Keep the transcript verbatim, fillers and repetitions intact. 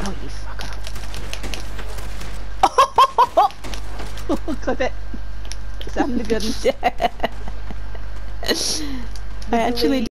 Oh, you fucker. Clip it. Sam the good. I actually